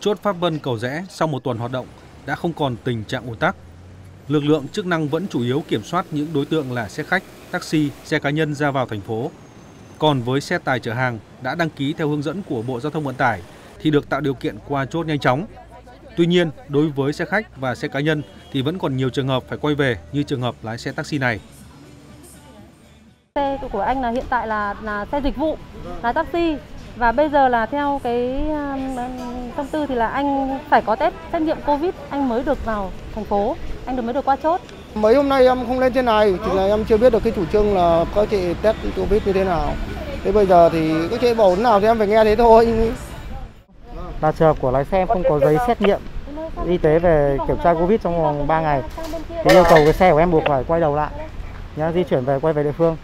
chốt Pháp Vân Cầu Giẽ sau một tuần hoạt động đã không còn tình trạng ùn tắc. Lực lượng chức năng vẫn chủ yếu kiểm soát những đối tượng là xe khách, taxi, xe cá nhân ra vào thành phố. Còn với xe tải chở hàng đã đăng ký theo hướng dẫn của Bộ Giao thông Vận tải thì được tạo điều kiện qua chốt nhanh chóng. Tuy nhiên, đối với xe khách và xe cá nhân thì vẫn còn nhiều trường hợp phải quay về như trường hợp lái xe taxi này. Xe của anh là hiện tại là xe dịch vụ, là taxi, và bây giờ là theo cái thông tư thì là anh phải có test xét nghiệm Covid anh mới được vào thành phố, mới được qua chốt. Mấy hôm nay em không lên trên này thì là em chưa biết được cái chủ trương là các chị test Covid như thế nào. Thế bây giờ thì các chị bảo thế nào thì em phải nghe thế thôi. Là trường hợp của lái xe không có giấy xét nghiệm y tế về kiểm tra Covid trong vòng 3 ngày. Thì yêu cầu cái xe của em buộc phải quay đầu lại, nhá, di chuyển quay về địa phương.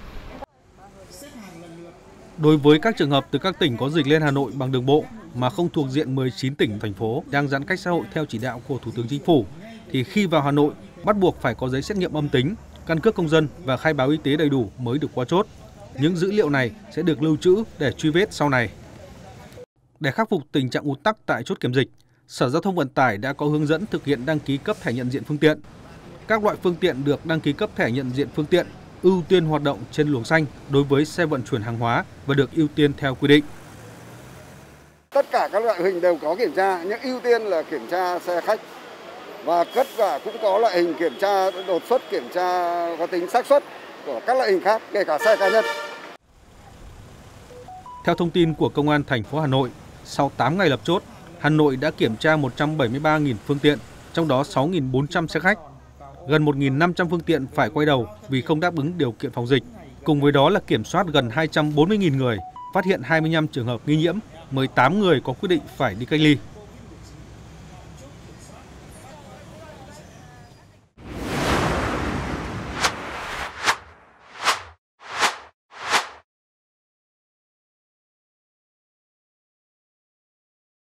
Đối với các trường hợp từ các tỉnh có dịch lên Hà Nội bằng đường bộ mà không thuộc diện 19 tỉnh, thành phố đang giãn cách xã hội theo chỉ đạo của Thủ tướng Chính phủ, thì khi vào Hà Nội bắt buộc phải có giấy xét nghiệm âm tính, căn cước công dân và khai báo y tế đầy đủ mới được qua chốt. Những dữ liệu này sẽ được lưu trữ để truy vết sau này. Để khắc phục tình trạng ùn tắc tại chốt kiểm dịch, Sở Giao thông Vận tải đã có hướng dẫn thực hiện đăng ký cấp thẻ nhận diện phương tiện. Các loại phương tiện được đăng ký cấp thẻ nhận diện phương tiện ưu tiên hoạt động trên luồng xanh đối với xe vận chuyển hàng hóa và được ưu tiên theo quy định. Tất cả các loại hình đều có kiểm tra, nhưng ưu tiên là kiểm tra xe khách và tất cả cũng có loại hình kiểm tra đột xuất, kiểm tra có tính xác suất của các loại hình khác, kể cả xe cá nhân. Theo thông tin của Công an thành phố Hà Nội, sau 8 ngày lập chốt, Hà Nội đã kiểm tra 173.000 phương tiện, trong đó 6.400 xe khách. Gần 1.500 phương tiện phải quay đầu vì không đáp ứng điều kiện phòng dịch. Cùng với đó là kiểm soát gần 240.000 người, phát hiện 25 trường hợp nghi nhiễm, 18 người có quyết định phải đi cách ly.